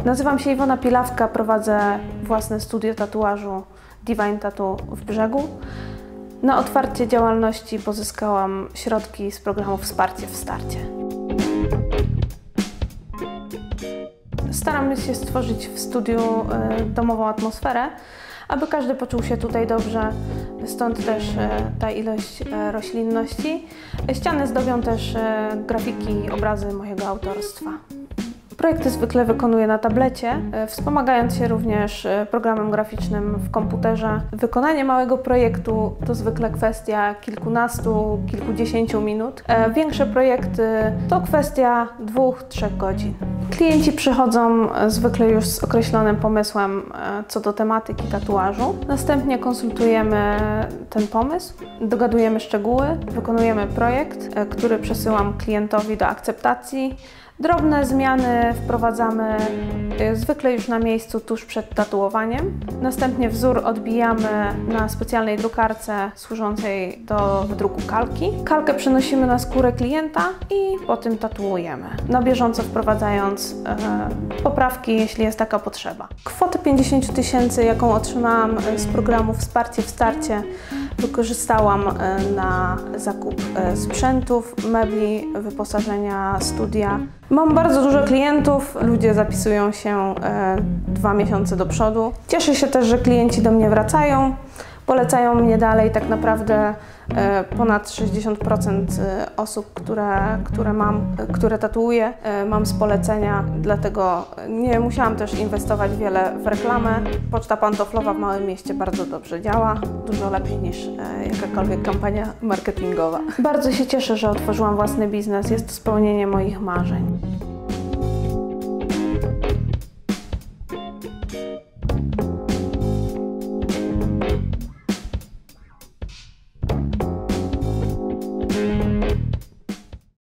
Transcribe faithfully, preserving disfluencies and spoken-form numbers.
Nazywam się Iwona Pilawka, prowadzę własne studio tatuażu Divine Tattoo w Brzegu. Na otwarcie działalności pozyskałam środki z programu Wsparcie w starcie. Staramy się stworzyć w studiu domową atmosferę, aby każdy poczuł się tutaj dobrze, stąd też ta ilość roślinności. Ściany zdobią też grafiki i obrazy mojego autorstwa. Projekty zwykle wykonuję na tablecie, wspomagając się również programem graficznym w komputerze. Wykonanie małego projektu to zwykle kwestia kilkunastu, kilkudziesięciu minut. Większe projekty to kwestia dwóch, trzech godzin. Klienci przychodzą zwykle już z określonym pomysłem co do tematyki tatuażu. Następnie konsultujemy ten pomysł, dogadujemy szczegóły, wykonujemy projekt, który przesyłam klientowi do akceptacji. Drobne zmiany wprowadzamy zwykle już na miejscu tuż przed tatuowaniem. Następnie wzór odbijamy na specjalnej drukarce służącej do wydruku kalki. Kalkę przenosimy na skórę klienta i po tym tatuujemy, na bieżąco wprowadzając e, poprawki, jeśli jest taka potrzeba. Kwotę pięćdziesiąt tysięcy, jaką otrzymałam z programu Wsparcie w starcie, wykorzystałam na zakup sprzętów, mebli, wyposażenia studia. Mam bardzo dużo klientów, ludzie zapisują się dwa miesiące do przodu. Cieszę się też, że klienci do mnie wracają, polecają mnie dalej. Tak naprawdę ponad sześćdziesiąt procent osób, które, które mam, które tatuuję, mam z polecenia, dlatego nie musiałam też inwestować wiele w reklamę. Poczta pantoflowa w małym mieście bardzo dobrze działa, dużo lepiej niż jakakolwiek kampania marketingowa. Bardzo się cieszę, że otworzyłam własny biznes, jest to spełnienie moich marzeń.